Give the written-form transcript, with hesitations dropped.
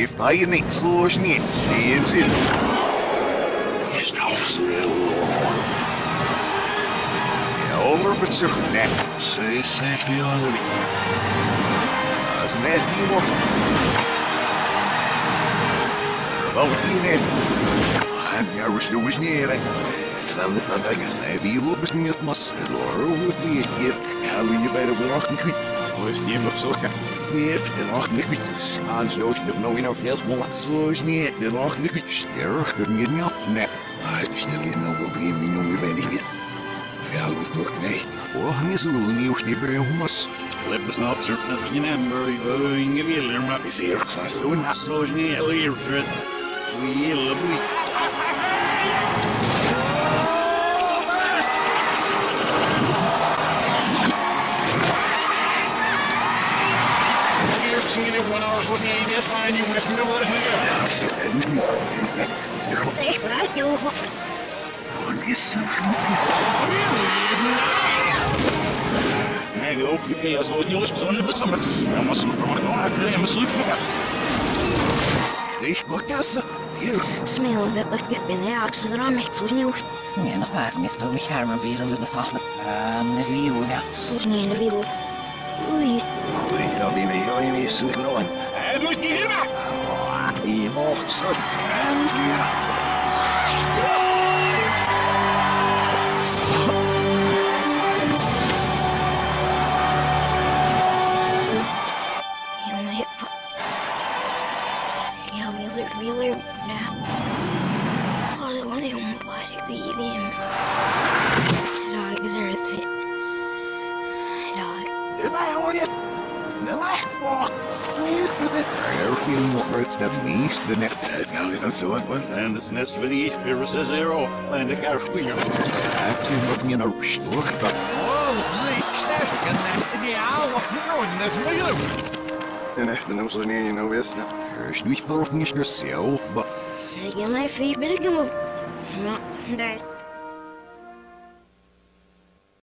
If I ain't so sneak, seems it. His house. Over for certain that. Say, the other. As an as About being it. I'm never still was near it. Found it not again. Have you looked at my cellar with me here? How you better walk and quit? Was the end of soccer? Niet, de lacht niet goed. Aan zoals je nou in our veel more. Zoals niet, de lacht niet goed. Sterk, dat niet meer. Nee. Maar stel je nou op je menu weer weinig niet. Veel hoeft toch niet. Oh, niet zo nieuws niet bij ons. Let us not certain of you number, going a wheeler, maar is hier zoals doen. Zoals niet, hier zit. We love it. Seen it 1 hour's looking at this line, you went middle of the Echt vooruit, joh. Nee, de OVP als het nieuws gezonder besommer. Dan was hem verwacht nog uit de besluit van. Ik mag kassen. Hier. Smeel, dat ik ben de axe eraan met zo'n nieuws. Nee, nog was niet zo lichaam maar weer de samen. De wiel, ja. Zoals niet in de wiel. Oei. Dat die mee gaan niet zo nooit. Hij doet niet helemaal. Die mag zo. Ja. Wheeler now. Alle only om waar ik die hem. Dag is er fit. Dag. I hoor je. De laatste bocht. Hoe is het? Everything what that means the next. Now is dat zo wat en het net weer weer is zero en de kaart spelen. Saat je nog niet naar stoor. Oh, zie, sterk en die oude vrouw, dat is moeilijk. En echt, dan zo niet in nou is. Er is niet voor niet zelf, maar Ik heb mijn feet binnen gemoed. Ja, dat.